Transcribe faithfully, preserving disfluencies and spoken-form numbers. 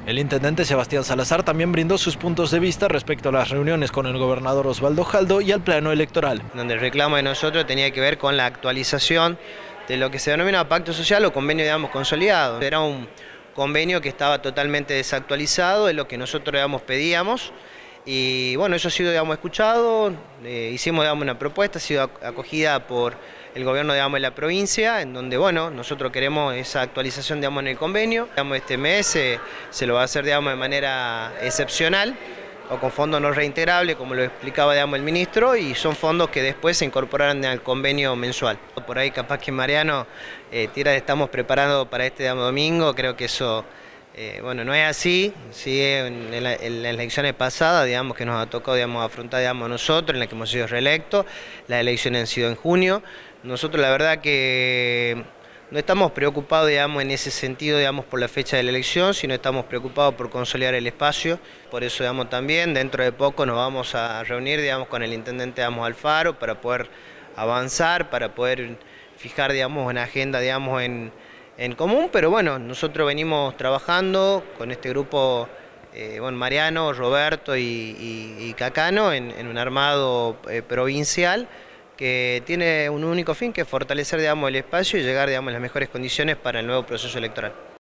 El intendente Sebastián Salazar también brindó sus puntos de vista respecto a las reuniones con el gobernador Osvaldo Jaldo y al plano electoral. Donde el reclamo de nosotros tenía que ver con la actualización de lo que se denomina pacto social o convenio, digamos, consolidado. Era un convenio que estaba totalmente desactualizado, es lo que nosotros, digamos, pedíamos. Y bueno, eso ha sido, digamos, escuchado, eh, hicimos, digamos, una propuesta, ha sido acogida por el gobierno, digamos, de la provincia, en donde, bueno, nosotros queremos esa actualización, digamos, en el convenio. Digamos, este mes eh, se lo va a hacer, digamos, de manera excepcional o con fondos no reintegrables, como lo explicaba, digamos, el ministro, y son fondos que después se incorporarán al convenio mensual. Por ahí capaz que Mariano eh, tira, estamos preparando para este, digamos, domingo, creo que eso... Eh, bueno, no es así, sí, en, en, la, en las elecciones pasadas, digamos, que nos ha tocado, digamos, afrontar, digamos, nosotros, en las que hemos sido reelectos, las elecciones han sido en junio. Nosotros la verdad que no estamos preocupados, digamos, en ese sentido, digamos, por la fecha de la elección, sino estamos preocupados por consolidar el espacio. Por eso, digamos, también dentro de poco nos vamos a reunir, digamos, con el intendente, digamos, Alfaro, para poder avanzar, para poder fijar, digamos, una agenda, digamos, en... en común, pero bueno, nosotros venimos trabajando con este grupo, eh, bueno, Mariano, Roberto y, y, y Cacano en, en un armado eh, provincial que tiene un único fin, que es fortalecer, digamos, el espacio y llegar, digamos, a las mejores condiciones para el nuevo proceso electoral.